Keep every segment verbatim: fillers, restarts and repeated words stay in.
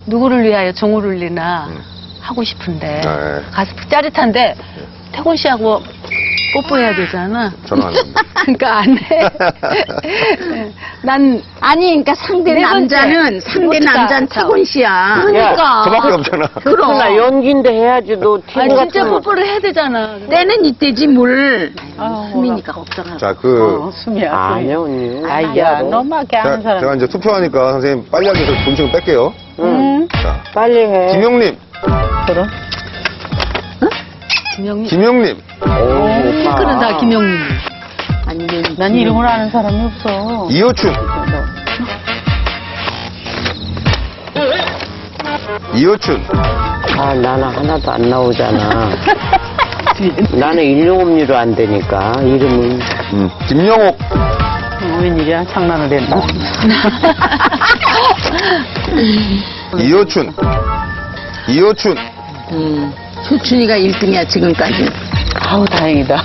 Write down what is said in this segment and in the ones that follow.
누구를 위하여 종을 울리나 음. 하고 싶은데 네. 가슴 짜릿한데 태곤 씨하고 뽀뽀해야 되잖아. 저는 안 합니다. 그러니까 안 해. 난 아니, 그러니까 상대 네 번째. 남자는 상대 어떡하- 남자는 태곤 씨야. 그러니까. 저밖에 없잖아. 그럼 나 연기인데 해야지. 너 아, 티는 진짜 같은 거. 뽀뽀를 해야 되잖아. 때는 이때지 뭘. 아, 수미니까 걱정하고. 자, 그, 수미야. 아니야, 언니. 아야, 너무하게 하는 자, 사람. 제가 이제 투표하니까 선생님 빨리 하기 위해서 본칭을 뺄게요. 응. 자, 빨리 해. 김용님, 그럼? 김영민. 김용님, 핑크는 다 김영민. 아니면 난 이름을 아는 사람이 없어. 이호춘, 이호춘, 아, 나는 하나도 안 나오잖아. 나는 일용업리로 안 되니까, 이름은. 음, 김영옥, 어, 웬일이야? 장난을 했나? 이호춘, 이호춘, 음, 효춘이가 일 등이야 지금까지. 아우, 다행이다.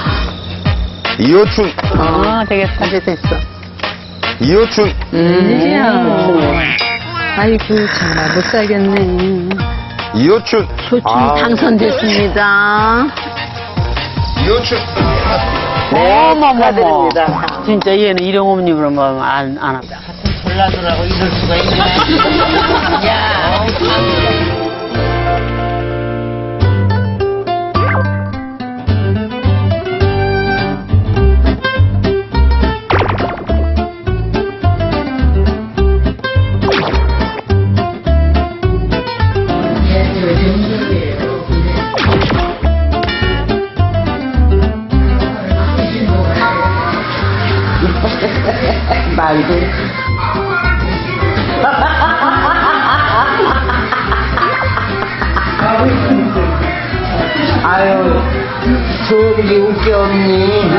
이호춘, 아, 되겠다. 이제 됐어. 이호춘, 웬일이야. 아이고, 정말 못 살겠네. 이호춘, 효춘이 아. 당선됐습니다. 이호춘. 네, 어머머머. 축하드립니다. 진짜 얘는 일용업님으로 뭐 안, 안 한다. 전라도라고 이럴 수가 있네. 야. 말도. 아유, 저기 웃겨, 언니.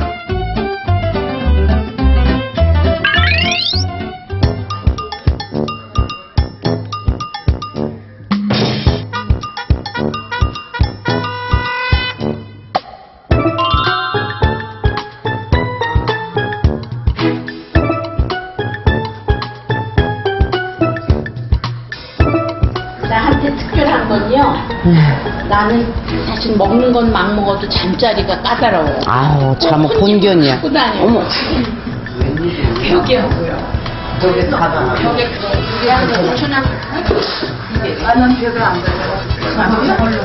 나한테 특별한 건요. 나는 사실 먹는 건 막 먹어도 잠자리가 까다로워. 아우, 참 본견이야. 하고 다녀. 어머. 벽에 하고요. 벽에 가다. 벽에 그거 하는 거 추나. 나는 벽을 안 가요.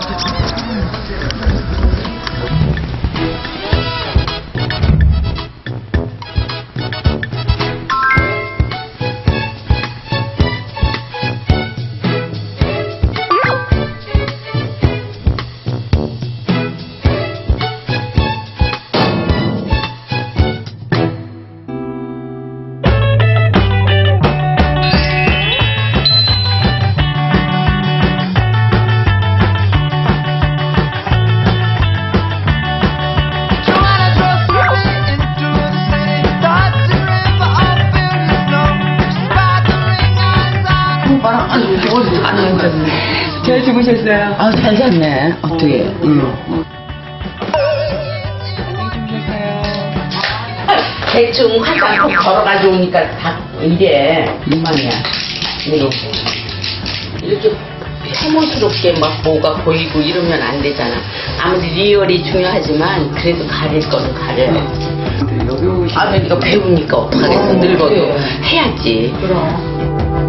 잘 주무셨어요? 아, 잘 잤네. 어떻게. 응. 대충 화장품 걸어가지고 오니까 다 이래. 민망이야. 이렇게. 이렇게 혐오스럽게 막 뭐가 보이고 이러면 안 되잖아. 아무리 리얼이 중요하지만 그래도 가릴 거는 가려요. 아, 그러니까 배우니까 어떡하겠어. 늙어도 해야지. 그럼.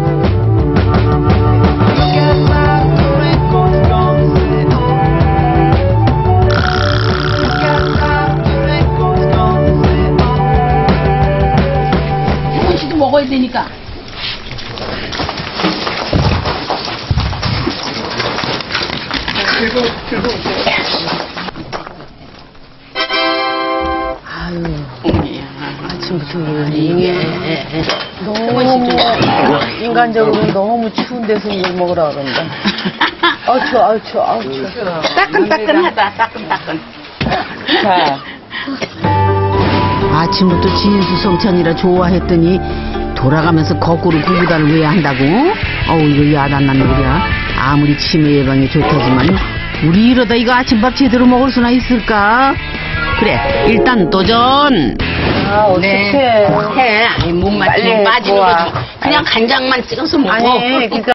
먹어야 되니까. 아유, 아침부터 이게 너무, 인간적으로 너무 추운 데서 이걸 먹으라 그런다. 아우, 추워, 아우, 추워, 아우, 추워. 따끈따끈하다, 따끈따끈. 자. 아침부터 진수성찬이라 좋아했더니 돌아가면서 거꾸로 구구단을 왜 한다고? 어우, 이거 야단난 일이야. 아무리 치매 예방에 좋다지만 우리 이러다 이거 아침밥 제대로 먹을 수나 있을까? 그래, 일단 도전. 아, 어떡해. 해. 아니, 몸만 빨리 좀 해, 빠지는 좋아. 거지. 그냥 간장만 찍어서 먹어. 아니, 그러니까